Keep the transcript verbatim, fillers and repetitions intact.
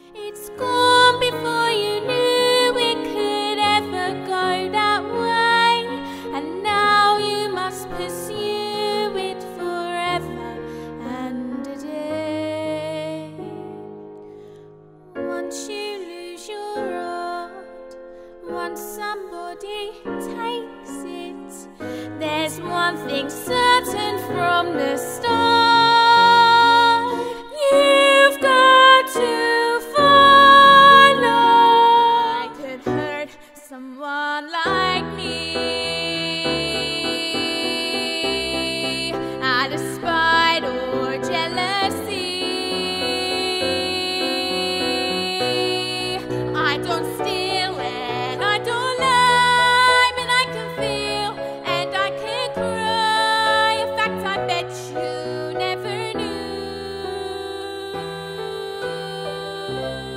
It's gone before you knew it could ever go that way, and now you must pursue it forever and a day. Once you lose your rod, once somebody takes it, there's one thing certain from the start: you've got to follow. I could hurt someone like me out of spite or jealousy. I don't steal and I don't lie, but I can feel and I can cry. In fact, I bet you never knew.